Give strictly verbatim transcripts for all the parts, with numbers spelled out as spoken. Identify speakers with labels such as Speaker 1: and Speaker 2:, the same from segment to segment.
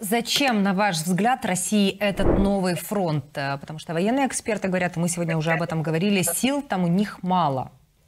Speaker 1: Зачем, на ваш взгляд, России этот новый фронт? Потому что военные эксперты говорят, мы сегодня уже об этом говорили, сил там у них мало.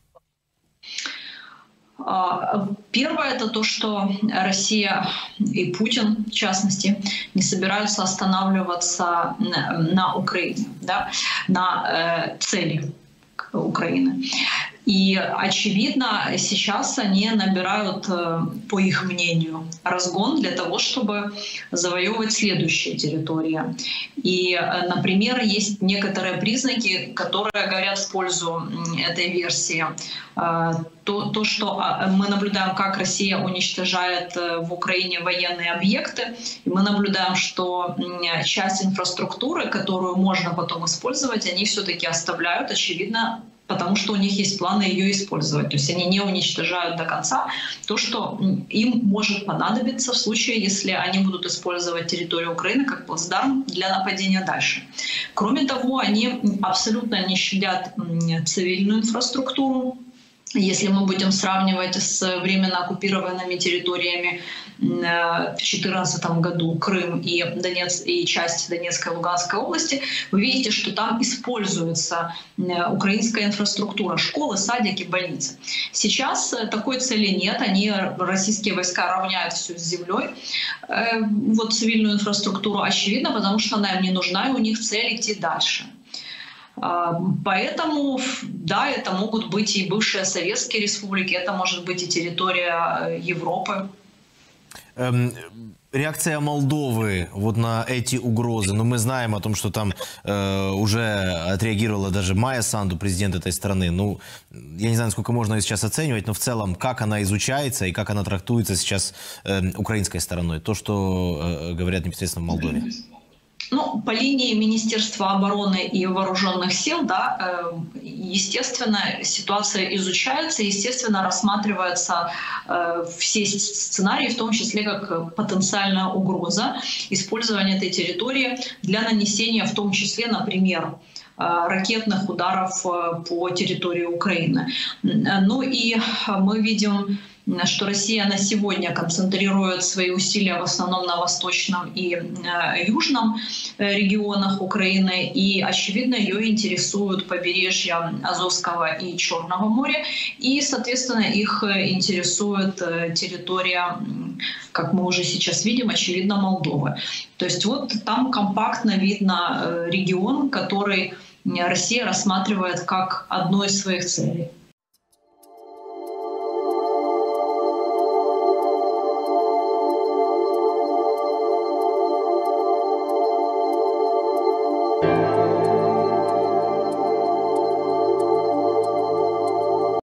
Speaker 2: Первое – это то, что Россия и Путин, в частности, не собираются останавливаться на Украине, да, на э, цели Украины. И, очевидно, сейчас они набирают, по их мнению, разгон для того, чтобы завоевывать следующие территории. И, например, есть некоторые признаки, которые говорят в пользу этой версии. То, то, что мы наблюдаем, как Россия уничтожает в Украине военные объекты, и мы наблюдаем, что часть инфраструктуры, которую можно потом использовать, они все-таки оставляют, очевидно, потому что у них есть планы ее использовать. То есть они не уничтожают до конца то, что им может понадобиться в случае, если они будут использовать территорию Украины как плацдарм для нападения дальше. Кроме того, они абсолютно не щадят цивильную инфраструктуру. Если мы будем сравнивать с временно оккупированными территориями в две тысячи четырнадцатом году Крым и, Донец, и часть Донецкой и Луганской области, вы видите, что там используется украинская инфраструктура, школы, садики, больницы. Сейчас такой цели нет, они, российские войска, равняют все с землей, вот цивильную инфраструктуру, очевидно, потому что она им не нужна, и у них цель идти дальше. Поэтому, да, это могут быть и бывшие советские республики, это может быть и территория Европы.
Speaker 3: Эм, реакция Молдовы вот на эти угрозы. Но мы знаем о том, что там э, уже отреагировала даже Майя Санду, президент этой страны. Ну, я не знаю, насколько можно ее сейчас оценивать, но в целом, как она изучается и как она трактуется сейчас э, украинской стороной. То, что э, говорят непосредственно в Молдове.
Speaker 2: Ну, по линии Министерства обороны и вооруженных сил, да, естественно, ситуация изучается, естественно, рассматриваются все сценарии, в том числе как потенциальная угроза использования этой территории для нанесения, в том числе, например, ракетных ударов по территории Украины. Ну и мы видим, что Россия на сегодня концентрирует свои усилия в основном на восточном и южном регионах Украины, и, очевидно, ее интересуют побережья Азовского и Черного моря, и, соответственно, их интересует территория, как мы уже сейчас видим, очевидно, Молдовы. То есть вот там компактно видно регион, который Россия рассматривает как одну из своих целей.